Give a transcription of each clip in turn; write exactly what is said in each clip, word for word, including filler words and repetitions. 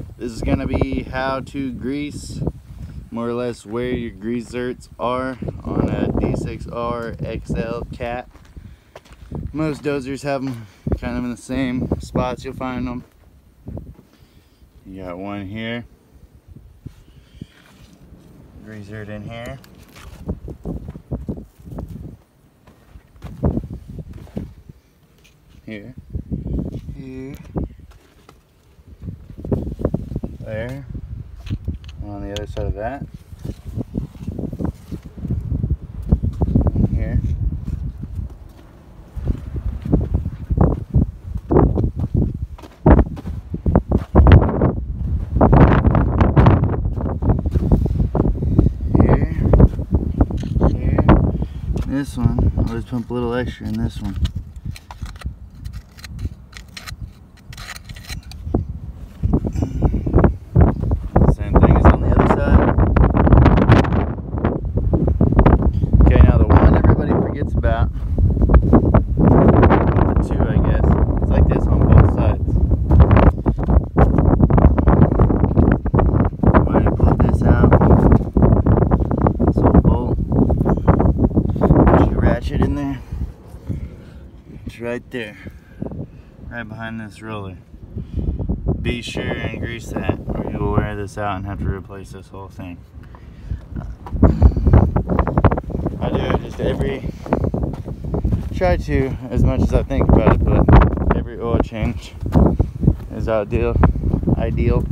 This is going to be how to grease, more or less where your grease zerts are on a D six R X L cat. Most dozers have them kind of in the same spots you'll find them. You got one here, grease zert in here. Here, here, there, on the other side of that, and here, here, here. This one, I'll just pump a little extra in this one. About the two, I guess. It's like this on both sides. I'm going to pull this out. This little bolt. Put your ratchet in there. It's right there, right behind this roller. Be sure and grease that, or you will wear this out and have to replace this whole thing. I do it just every. Try to, as much as I think about it, but every oil change is ideal. Ideal.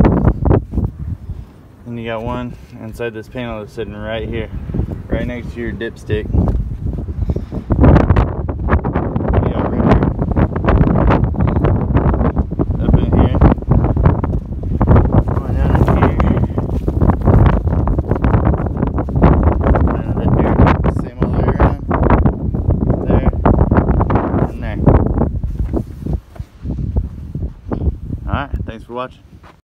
And you got one inside this panel that's sitting right here, right next to your dipstick. You got right here, up in here, going down in here, and then here, same all the way around. Alright, thanks for watching.